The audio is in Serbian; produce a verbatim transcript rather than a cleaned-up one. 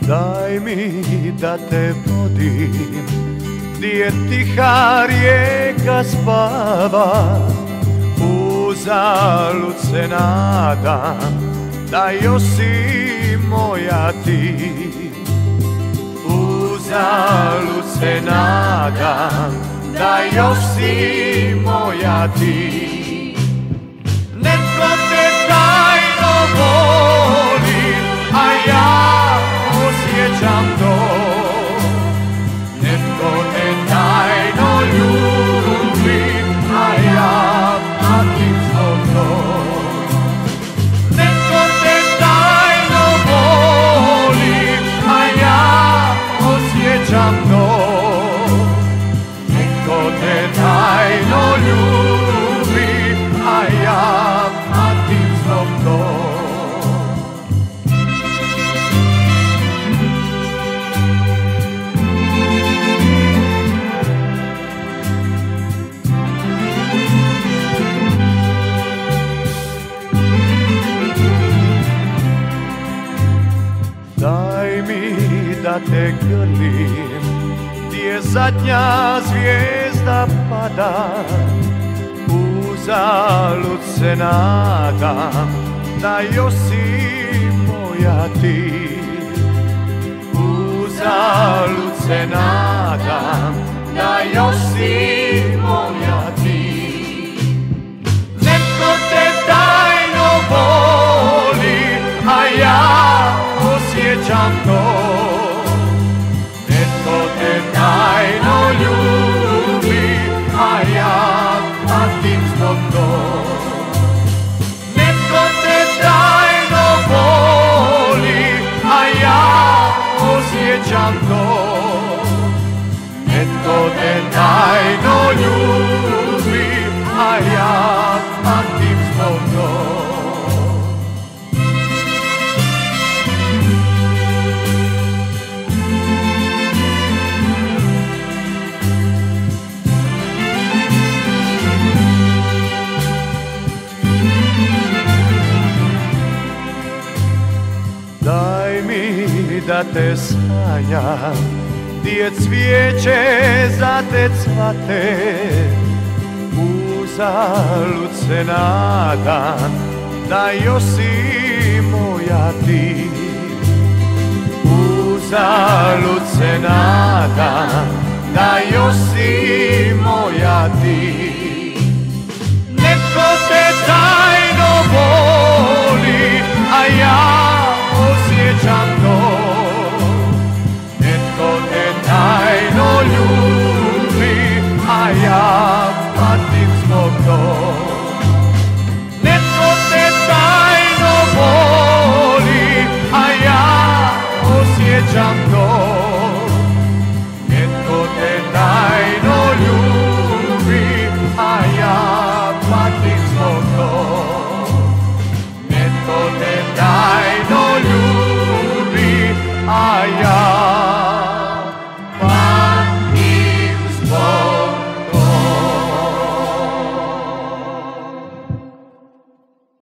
Daj mi da te vodim, gdje je tiha rijeka spava. Uzalud se nadam da još si moja ti. Uzalud se nadam da još si moja ti. Netko te tajno voli, a ja osjećam to. Netko te tajno ljubi, a ja patim zbog to. Netko te tajno voli, a ja osjećam to. Netko te tajno ljubi, a ja patim zbog to. Daj mi da te grlim, gdje zadnja zvijezda pada. Uzalud se nadam da još si moja ti. Uzalud se nadam da još si moja ti. Netko te tajno voli, a ja osjećam to. Netko te tajno ljubi, a ja patim zbog to. Netko te tajno voli, a ja osjećam to. Netko te tajno ljubi, a ja patim zbog to. Daj mi da te sanjam, gdje cvijeće za te cvate. Uzalud se nadam da još si moja ti. Uzalud se nadam da još si moja ti. Netko te tajno voli, a ja osjećam